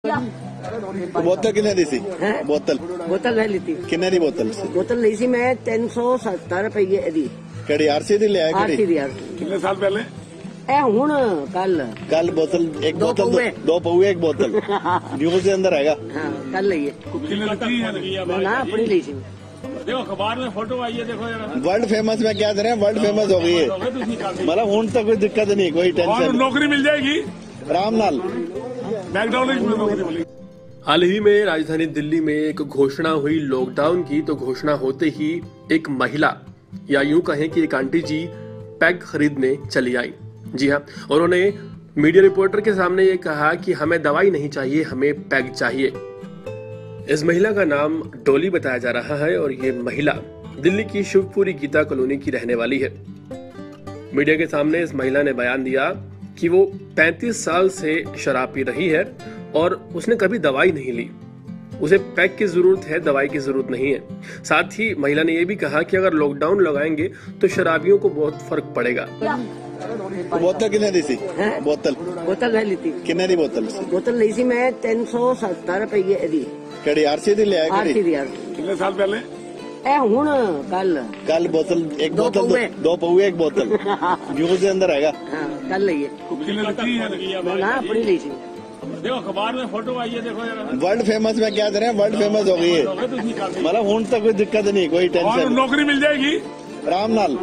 बोतल कितने दी सी? बोतल बोतल मैं ली थी। कितने दी बोतल? बोतल ली सी मैं 370 रुपये दी। केड़ी आरसी दी ले आए? आरसी दी। कितने साल पहले? ए हुन कल बोतल एक बोतल दो पौए एक बोतल न्यूज के अंदर आएगा। हाँ कल ली ना अपनी ली सी। देखो अखबार में फोटो आई है, देखो यार। वर्ल्ड फेमस में क्या करें, वर्ल्ड फेमस हो गई है। मतलब हूं तक कोई दिक्कत नहीं, कोई टेंशन। नौकरी मिल जाएगी आराम नाल। हाल ही में राजधानी दिल्ली में एक घोषणा हुई लॉकडाउन की। तो घोषणा होते ही एक महिला, या यूं कहें कि एक आंटी जी पैग खरीदने चली आई। जी हाँ, उन्होंने मीडिया रिपोर्टर के सामने ये कहा कि हमें दवाई नहीं चाहिए, हमें पैग चाहिए। इस महिला का नाम डोली बताया जा रहा है और ये महिला दिल्ली की शिवपुरी गीता कॉलोनी की रहने वाली है। मीडिया के सामने इस महिला ने बयान दिया कि वो 35 साल से शराब पी रही है और उसने कभी दवाई नहीं ली। उसे पैक की जरूरत है, दवाई की जरूरत नहीं है। साथ ही महिला ने यह भी कहा कि अगर लॉकडाउन लगाएंगे तो शराबियों को बहुत फर्क पड़ेगा। बोतल कितने दी सी? बोतल मैं ली थी। कितने दी बोतल? बोतल ली सी मैं 370 रुपये दी। केड़ी आरसी दी ले आए? आरसी दी। कितने साल पहले? ए हुन कल बोतल एक बोतल दो पौए एक बोतल न्यूज के अंदर आएगा। हाँ कल ली ना अपनी ली सी। देखो अखबार में फोटो आई है, देखो यार। वर्ल्ड फेमस में क्या करें, वर्ल्ड फेमस हो गई है। मतलब हूं तक कोई दिक्कत नहीं, कोई टेंशन। नौकरी मिल जाएगी आराम नाल।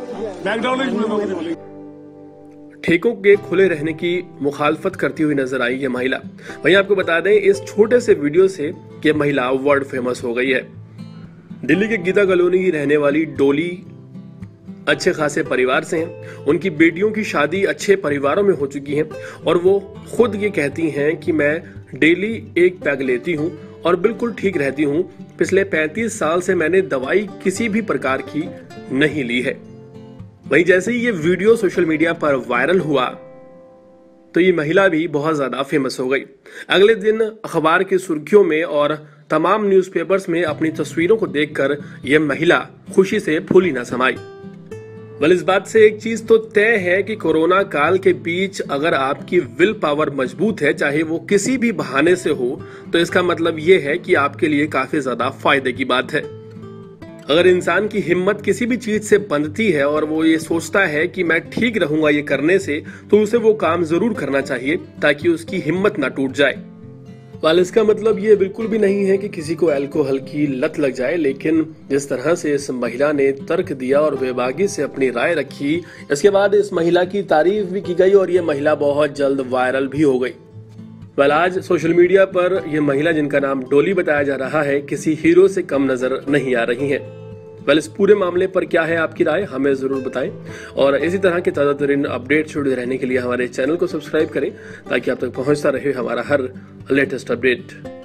ठेकों के खुले रहने की मुखालफत करती हुई नजर आई ये महिला। वहीं आपको बता दें, इस छोटे से वीडियो से ये महिला वर्ल्ड फेमस हो गई है। दिल्ली के गीता कॉलोनी की रहने वाली डोली अच्छे खासे परिवार से हैं। उनकी बेटियों की शादी अच्छे परिवारों में हो चुकी है और वो खुद ये कहती हैं कि मैं डेली एक पैग लेती हूँ और बिल्कुल ठीक रहती हूँ। पिछले 35 साल से मैंने दवाई किसी भी प्रकार की नहीं ली है। वहीं जैसे ही ये वीडियो सोशल मीडिया पर वायरल हुआ तो ये महिला भी बहुत ज्यादा फेमस हो गई। अगले दिन अखबार की सुर्खियों में और तमाम न्यूज़पेपर्स में अपनी तस्वीरों को देखकर यह महिला खुशी से फूली न समाई। बल इस बात से एक चीज तो तय है कि कोरोना काल के बीच अगर आपकी विल पावर मजबूत है, चाहे वो किसी भी बहाने से हो, तो इसका मतलब ये है कि आपके लिए काफी ज्यादा फायदे की बात है। अगर इंसान की हिम्मत किसी भी चीज से बंधती है और वो ये सोचता है कि मैं ठीक रहूंगा ये करने से, तो उसे वो काम जरूर करना चाहिए ताकि उसकी हिम्मत ना टूट जाए। वाल इसका मतलब ये बिल्कुल भी नहीं है कि किसी को अल्कोहल की लत लग जाए, लेकिन जिस तरह से इस महिला ने तर्क दिया और बेबाकी से अपनी राय रखी, इसके बाद इस महिला की तारीफ भी की गई और ये महिला बहुत जल्द वायरल भी हो गई। वाल आज सोशल मीडिया पर यह महिला, जिनका नाम डोली बताया जा रहा है, किसी हीरो से कम नजर नहीं आ रही है। वेल, इस पूरे मामले पर क्या है आपकी राय, हमें जरूर बताएं और इसी तरह के ताजा तरीन अपडेट जुड़े रहने के लिए हमारे चैनल को सब्सक्राइब करें ताकि आप तक पहुंचता रहे हमारा हर लेटेस्ट अपडेट।